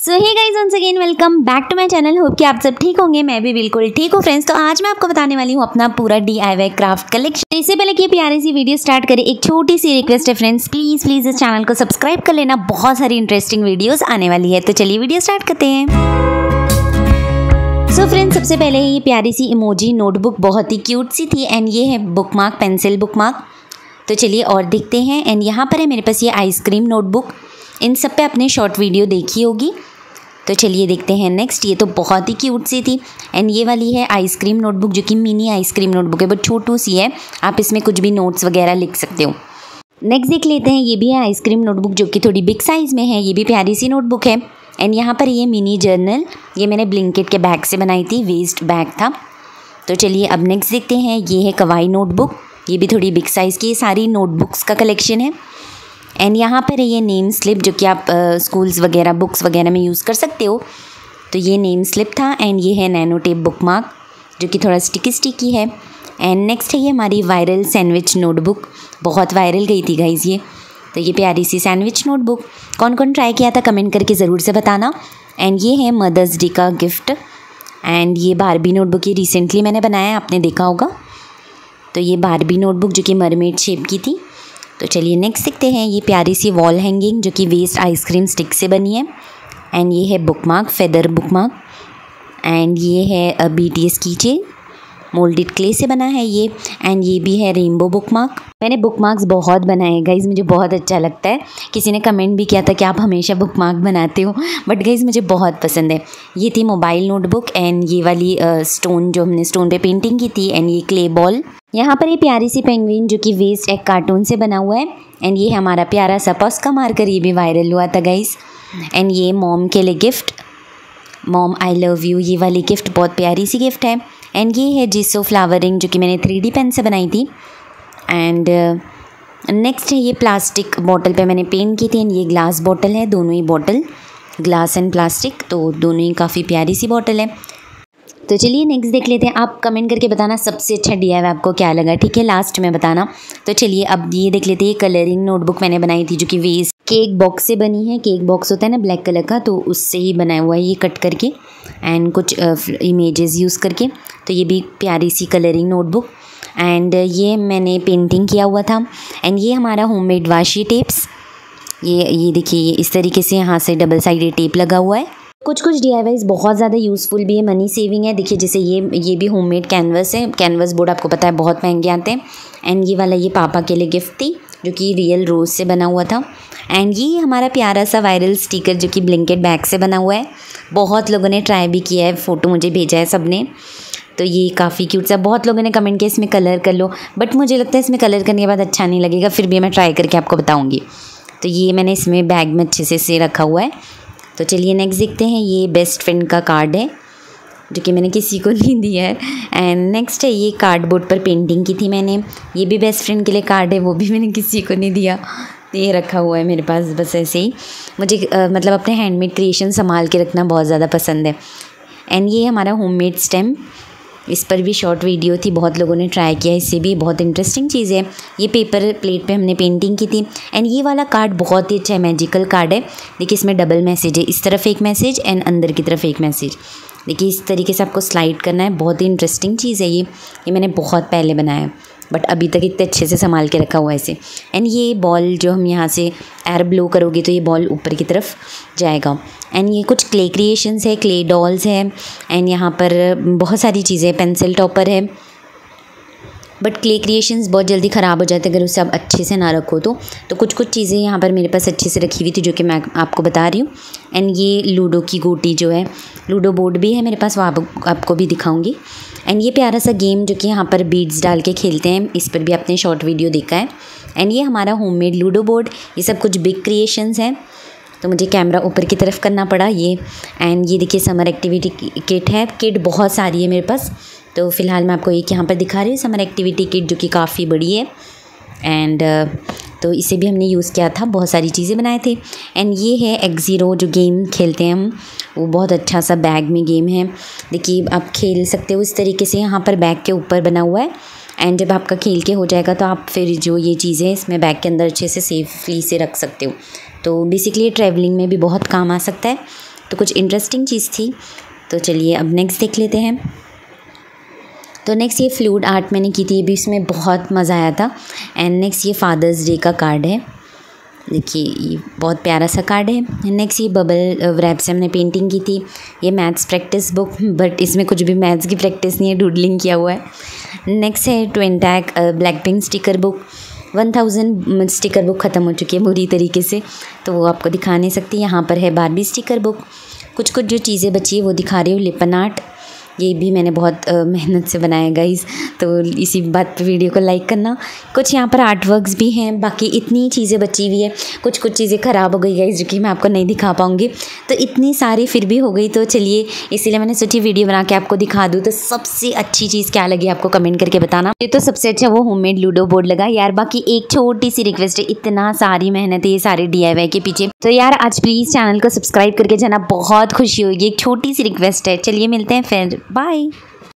So hey guys, once again welcome back to my channel. Hope कि आप सब ठीक होंगे। मैं भी बिल्कुल ठीक हूँ फ्रेंड्स। तो आज मैं आपको बताने वाली हूँ अपना पूरा DIY क्राफ्ट कलेक्शन। इससे पहले कि प्यारी सी वीडियो स्टार्ट करें, एक छोटी सी रिक्वेस्ट है फ्रेंड्स, प्लीज़ इस चैनल को सब्सक्राइब कर लेना। बहुत सारी इंटरेस्टिंग वीडियोज़ आने वाली है। तो चलिए वीडियो स्टार्ट करते हैं। सो फ्रेंड्स, सबसे पहले ये प्यारी सी इमोजी नोटबुक बहुत ही क्यूट सी थी एंड ये है बुकमार्क, पेंसिल बुकमार्क। तो चलिए और देखते हैं। एंड यहाँ पर है मेरे पास ये आइसक्रीम नोटबुक। इन सब पे आपने शॉर्ट वीडियो देखी होगी। तो चलिए देखते हैं नेक्स्ट। ये तो बहुत ही क्यूट सी थी एंड ये वाली है आइसक्रीम नोटबुक, जो कि मिनी आइसक्रीम नोटबुक है, बट छोटू सी है। आप इसमें कुछ भी नोट्स वगैरह लिख सकते हो। नेक्स्ट देख लेते हैं। ये भी है आइसक्रीम नोटबुक, जो कि थोड़ी बिग साइज़ में है। ये भी प्यारी सी नोटबुक है। एंड यहाँ पर ये मिनी जर्नल, ये मैंने ब्लिंकिट के बैग से बनाई थी, वेस्ट बैग था। तो चलिए अब नेक्स्ट देखते हैं। ये है कवाई नोटबुक, ये भी थोड़ी बिग साइज़ की। ये सारी नोटबुक्स का कलेक्शन है। एंड यहाँ पर है ये नेम स्लिप, जो कि आप स्कूल्स वगैरह बुक्स वगैरह में यूज़ कर सकते हो। तो ये नेम स्लिप था। एंड ये है नैनो टेप बुकमार्क, जो कि थोड़ा स्टिकी है। एंड नेक्स्ट है ये हमारी वायरल सैंडविच नोटबुक, बहुत वायरल गई थी गाइज़ ये। तो ये प्यारी सी सैंडविच नोटबुक, कौन कौन ट्राई किया था कमेंट करके ज़रूर से बताना। एंड ये है मदर्स डे का गिफ्ट। एंड ये बारबी नोटबुक, ये रिसेंटली मैंने बनाया है, आपने देखा होगा। तो ये बारबी नोटबुक जो कि मरमेड शेप की थी। तो चलिए नेक्स्ट देखते हैं। ये प्यारी सी वॉल हैंगिंग, जो कि वेस्ट आइसक्रीम स्टिक से बनी है। एंड ये है बुकमार्क, फेदर बुकमार्क। एंड ये है BTS कीचेन, मोल्डेड क्ले से बना है ये। एंड ये भी है रेनबो बुकमार्क। मैंने बुकमार्क्स बहुत बनाए गाइज़, मुझे बहुत अच्छा लगता है। किसी ने कमेंट भी किया था कि आप हमेशा बुकमार्क बनाते हो, बट गाइज़ मुझे बहुत पसंद है। ये थी मोबाइल नोटबुक। एंड ये वाली स्टोन, जो हमने स्टोन पे पेंटिंग की थी। एंड ये क्ले बॉल। यहाँ पर ये प्यारी सी पेंगुइन, जो कि वेस्ट एक कार्टून से बना हुआ है। एंड ये हमारा प्यारा सा पॉस्का मार्कर, ये भी वायरल हुआ था गाइज़। एंड ये मॉम के लिए gift, mom I love you, ये वाली गिफ्ट बहुत प्यारी सी गिफ्ट है। एंड ये है जिसो फ्लावरिंग, जो कि मैंने 3D पेन से बनाई थी। एंड नेक्स्ट है ये प्लास्टिक बॉटल पे मैंने पेंट की थी। एंड ये ग्लास बॉटल है, दोनों ही बॉटल ग्लास एंड प्लास्टिक, तो दोनों ही काफ़ी प्यारी सी बॉटल है। तो चलिए नेक्स्ट देख लेते हैं। आप कमेंट करके बताना सबसे अच्छा DIY आपको क्या लगा, ठीक है, लास्ट में बताना। तो चलिए अब ये देख लेते हैं। ये कलरिंग नोटबुक मैंने बनाई थी, जो कि वेस्ट केक बॉक्स से बनी है। केक बॉक्स होता है ना ब्लैक कलर का, तो उससे ही बनाया हुआ है ये, कट करके एंड कुछ इमेजेस यूज़ करके। तो ये भी प्यारी सी कलरिंग नोटबुक। एंड ये मैंने पेंटिंग किया हुआ था। एंड ये हमारा होममेड वाशी टेप्स, ये देखिए, ये इस तरीके से यहाँ से डबल साइडेड टेप लगा हुआ है। कुछ DIYs बहुत ज़्यादा यूज़फुल भी है, मनी सेविंग है। देखिए जैसे ये भी होममेड कैनवस है। कैनवस बोर्ड आपको पता है बहुत महंगे आते हैं। एंड ये वाला ये पापा के लिए गिफ्ट थी, जो कि रियल रोज़ से बना हुआ था। एंड ये हमारा प्यारा सा वायरल स्टिकर, जो कि ब्लिंकिट बैग से बना हुआ है। बहुत लोगों ने ट्राई भी किया है, फ़ोटो मुझे भेजा है सबने। तो ये काफ़ी क्यूट सा, बहुत लोगों ने कमेंट किया इसमें कलर कर लो, बट मुझे लगता है इसमें कलर करने के बाद अच्छा नहीं लगेगा, फिर भी मैं ट्राई करके आपको बताऊँगी। तो ये मैंने इसमें बैग में अच्छे से रखा हुआ है। तो चलिए नेक्स्ट देखते हैं। ये बेस्ट फ्रेंड का कार्ड है, जो कि मैंने किसी को नहीं दिया है। एंड नेक्स्ट है ये कार्डबोर्ड पर पेंटिंग की थी मैंने, ये भी बेस्ट फ्रेंड के लिए कार्ड है, वो भी मैंने किसी को नहीं दिया। ये रखा हुआ है मेरे पास बस ऐसे ही। मुझे मतलब अपने हैंडमेड क्रिएशन संभाल के रखना बहुत ज़्यादा पसंद है। एंड ये हमारा होममेड स्टैम्प, इस पर भी शॉर्ट वीडियो थी, बहुत लोगों ने ट्राई किया, इससे भी बहुत इंटरेस्टिंग चीज़ है। ये पेपर प्लेट पे हमने पेंटिंग की थी। एंड ये वाला कार्ड बहुत ही अच्छा है, मैजिकल कार्ड है। देखिए इसमें डबल मैसेज है, इस तरफ एक मैसेज एंड अंदर की तरफ एक मैसेज। देखिए इस तरीके से आपको स्लाइड करना है, बहुत ही इंटरेस्टिंग चीज़ है ये मैंने बहुत पहले बनाया है, बट अभी तक इतने अच्छे से संभाल के रखा हुआ है इसे। एंड ये बॉल, जो हम यहाँ से एयर ब्लो करोगे तो ये बॉल ऊपर की तरफ जाएगा। एंड ये कुछ क्ले क्रिएशंस है, क्ले डॉल्स है। एंड यहाँ पर बहुत सारी चीज़ें, पेंसिल टॉपर है, बट क्ले क्रिएशंस बहुत जल्दी ख़राब हो जाते हैं अगर उसे आप अच्छे से ना रखो तो कुछ चीज़ें यहाँ पर मेरे पास अच्छे से रखी हुई थी, जो कि मैं आपको बता रही हूँ। एंड ये लूडो की गोटी जो है, लूडो बोर्ड भी है मेरे पास, वो आपको भी दिखाऊंगी। एंड ये प्यारा सा गेम, जो कि यहाँ पर बीड्स डाल के खेलते हैं, इस पर भी आपने शॉर्ट वीडियो देखा है। एंड ये हमारा होममेड लूडो बोर्ड, ये सब कुछ बिग क्रिएशंस हैं, तो मुझे कैमरा ऊपर की तरफ करना पड़ा ये। एंड ये देखिए समर एक्टिविटी किट है, किट बहुत सारी है मेरे पास, तो फ़िलहाल मैं आपको एक यहाँ पर दिखा रही हूँ समर एक्टिविटी किट, जो कि काफ़ी बड़ी है। एंड तो इसे भी हमने यूज़ किया था, बहुत सारी चीज़ें बनाए थे। एंड ये है X0, जो गेम खेलते हैं हम, वो बहुत अच्छा सा बैग में गेम है। देखिए आप खेल सकते हो इस तरीके से, यहाँ पर बैग के ऊपर बना हुआ है। एंड जब आपका खेल के हो जाएगा तो आप फिर जो ये चीज़ें इसमें बैग के अंदर अच्छे से सेफली से रख सकते हो। तो बेसिकली ट्रैवलिंग में भी बहुत काम आ सकता है। तो कुछ इंटरेस्टिंग चीज़ थी। तो चलिए अब नेक्स्ट देख लेते हैं। तो नेक्स्ट ये फ्लूइड आर्ट मैंने की थी, ये भी इसमें बहुत मज़ा आया था। एंड नेक्स्ट ये फादर्स डे का कार्ड है, देखिए ये बहुत प्यारा सा कार्ड है। नेक्स्ट ये बबल रैप से हमने पेंटिंग की थी। ये मैथ्स प्रैक्टिस बुक, बट इसमें कुछ भी मैथ्स की प्रैक्टिस नहीं है, डूडलिंग किया हुआ है। नेक्स्ट है ट्विनटैक black pink sticker book. 1000 sticker book ख़त्म हो चुकी है बुरी तरीके से, तो वो आपको दिखा नहीं सकती। यहाँ पर है बारबी स्टिकर बुक। कुछ कुछ जो चीज़ें बची है वो दिखा रही हूँ। लिपन आर्ट, ये भी मैंने बहुत मेहनत से बनाया गाइस, तो इसी बात पे वीडियो को लाइक करना। कुछ यहाँ पर आर्ट वर्क्स भी हैं, बाकी इतनी चीज़ें बची हुई है। कुछ कुछ चीज़ें ख़राब हो गई गाइस, जो कि मैं आपको नहीं दिखा पाऊँगी। तो इतनी सारी फिर भी हो गई, तो चलिए इसीलिए मैंने सोची वीडियो बना के आपको दिखा दूँ। तो सबसे अच्छी चीज़ क्या लगी आपको कमेंट करके बताना। ये तो सबसे अच्छा वो होममेड लूडो बोर्ड लगा यार। बाकी एक छोटी सी रिक्वेस्ट है, इतना सारी मेहनत है ये सारे DIY के पीछे, तो यार आज प्लीज़ चैनल को सब्सक्राइब करके जाना, बहुत खुशी होगी। एक छोटी सी रिक्वेस्ट है। चलिए मिलते हैं फिर, बाय।